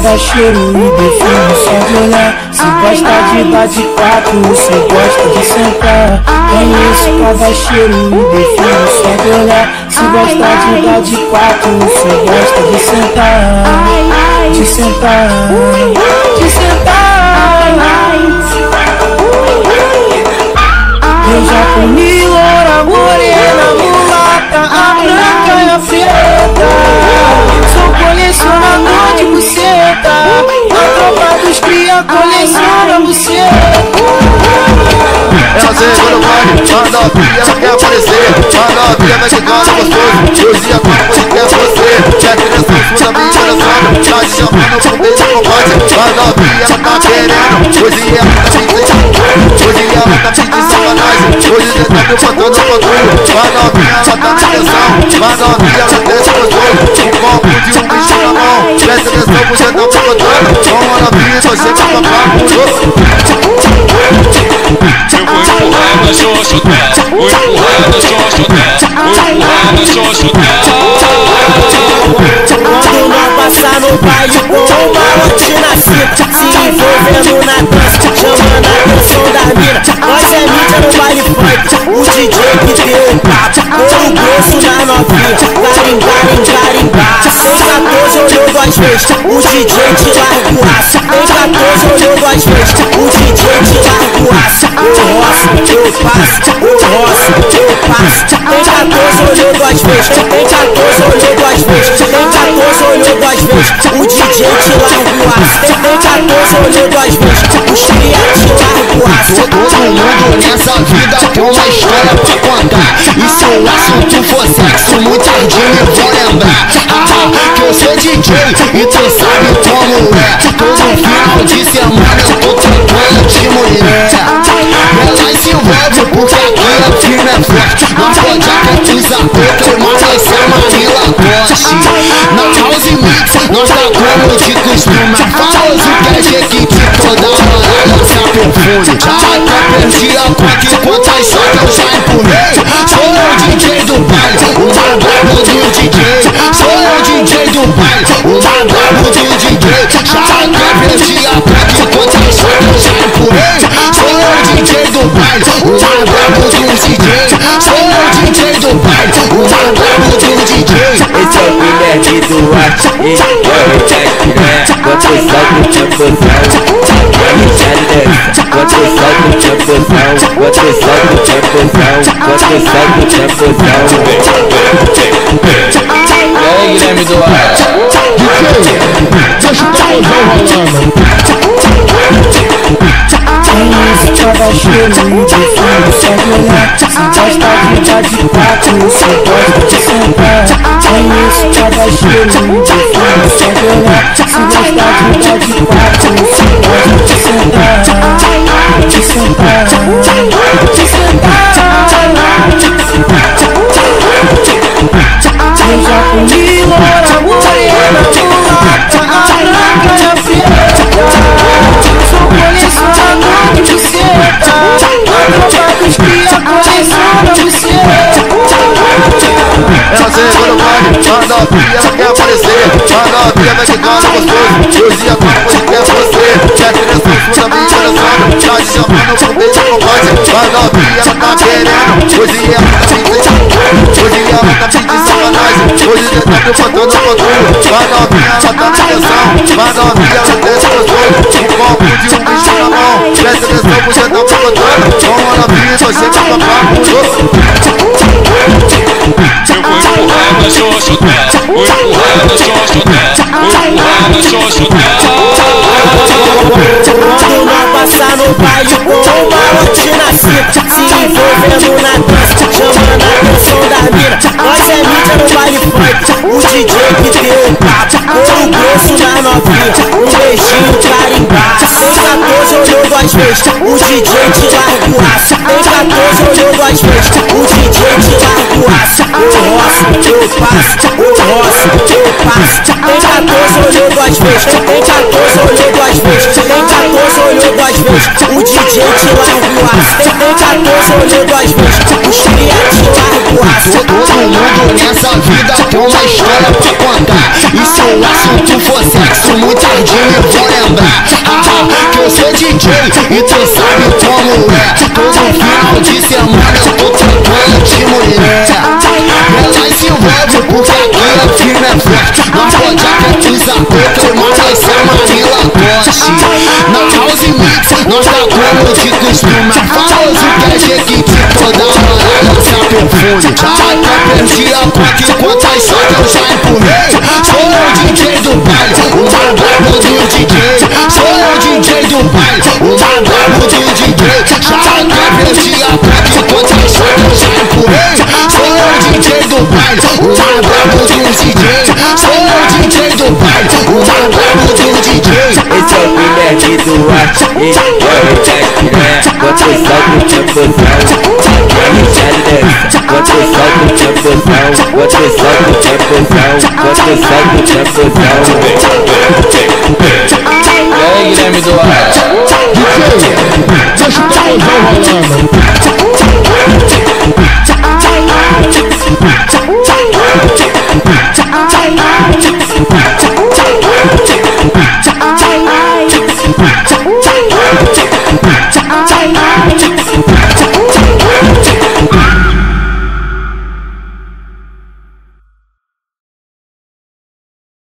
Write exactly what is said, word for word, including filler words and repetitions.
cada cheiro e define só de olhar. Se gosta de dar de quatro, se gosta de sentar. Conheço cada cheiro e define só de olhar. Se gosta de dar de quatro, se gosta de sentar. De sentar, de sentar. Eu já comi loura, morena, mulata, a branca e a preta. Sou colecionador de buceta. A tropa dos cria coleciona buceta. Ela chegou no baile, a novinha ela quer aparecer. A novinha mexicana gostoso, hoje a tua música é você. Quer direção sua minha direção, tá te chamando pro meio do combate. A novinha ela tá querendo, hoje ela tá me dizendo. Hoje ela tá pedindo sacanagem, hoje cê tá me botando no bagulho. A novinha ela tá na direção, a novinha ela desce gostoso. Um copo de um bicho na mão, presta atenção, você tá me botando. Com a novinha só chega pra cá, Eu vou empurrar na xoxota, vou empurrar na xoxota, vou empurrar na xoxota. Quando nós passar no baile com o malote na cinta, se envolvendo na dança, chamando a atenção da mina. Nós é mídia no baile funk, o D J que deu o papo, ouro grosso na novinha, garimbar, garimbar. Tem quatorze olhou duas vezes, o D J te larga o aço. Tem quatorze olhou duas vezes, o D J te larga o aço. Eu roço, eu passo, eu roço, eu passo. Tem quatorze olhou duas vezes, tem quatorze olhou duas vezes, tem quatorze olhou duas vezes, o D J te larga o aço. Tem quatorze olhou duas vezes, os cria te larga o aço. Todo mundo nessa vida tem uma história pra contar. E se o assunto for sexo, muitas de mim vão lembrar. Ah, que eu sou D J e tu sabe como é. Todo final de semana eu tô trancando de mulher. Ela se envolve porque aqui é firme, é forte. Nós pode até usar pouco, mas vai ser Manila Toche. Na house mix, nós tá como de costume. Famoso que é Jequiti, toda hora lança perfume. Já até perdi a conta e quantas só que eu já empurrei. Sou eu D J do baile, o mais brabo do D J. Sou eu D J do baile, o mais brabo do D J. Já até perdi a conta e quantas só que eu já empurrei. Sou eu D J do baile, o mais brabo do D J. Sou eu D J do baile, o mais brabo do D J. Esse é o Guilherme Duarte, ele é o Jack, quanto salto de emoção. Quanto salto de emoção, quanto salto de emoção, quanto salto de emoção. E aí, Guilherme Duarte? D J, deixa o tamborzão rolando. Conheço cada cheiro e define só de olhar. Se gosta de dar de quatro, se gosta de sentar. Conheço cada cheiro e define só de olhar. Se gosta de dar de quatro, se gosta de sentar. De sentar, de sentar. Eu já comi loura, morena, mulata, a branca e a preta. Sou colecionador de buceta. A tropa dos cria coleciona buceta. Ela chegou no baile, a novinha ela quer aparecer. A novinha mexicana gostoso, hoje a tua música é você. Quer direção sua minha direção, tá te chamando pro meio do combate. A novinha ela tá querendo, hoje ela tá me dizendo. Hoje ela tá pedindo sacanagem, hoje cê tá me botando no bagulho. A novinha ela tá na direção, a novinha ela desce gostoso. Um copo de um bicho na mão, presta atenção, você tá me botando. Com a novinha só chega pra cá, Eu vou empurrar na xoxota, vou empurrar na xoxota, vou empurrar na xoxota. Quando nós passar no baile com o malote na cinta, se envolvendo na dança, chamando a atenção da mina. Nós é mídia no baile funk, o D J que deu o papo, ouro grosso na novinha, um beijinho carimbar. Tem quatorze olhou duas vezes, o D J te larga o aço. Tem quatorze olhou duas vezes, o D J te larga o aço. Eu roço, eu passo, eu roço, eu passo. Tem quatorze olhou duas vezes, tem quatorze olhou duas vezes, tem quatorze olhou duas vezes, o D J te larga o aço. Tem quatorze olhou duas vezes, os cria te larga o aço. Todo mundo nessa vida tem uma história pra contar. E se o assunto for sexo, muitas de mim vão lembrar. Haha, que eu sou D J e tu sabe como é. Todo final de semana eu tô trocando de mulher. Ela se envolve porque aqui é firme, é forte. Nós pode acreditar porque nós vai ser Manila Toche. Na house mix, nós tá como de costume. Famoso que é Jequiti, toda hora lança perfume. Já até perdi a conta enquanto as só que eu já empurrei. Sou eu D J do baile, o mais brabo do D J. Sou eu D J do baile, o mais brabo do D J. Já até perdi a conta enquanto as só que eu já empurrei. Sou eu D J do baile, o mais brabo do D J. Sou eu D J do baile, o mais brabo do D J. Esse é o Guilherme Duarte, ele é o piranha. Quando eu salto de emoção, Richard dança. Quando eu salto de emoção, quando eu salto de emoção, quando eu salto de emoção. E aí, Guilherme Duarte? D J, deixa o pauzão rolando.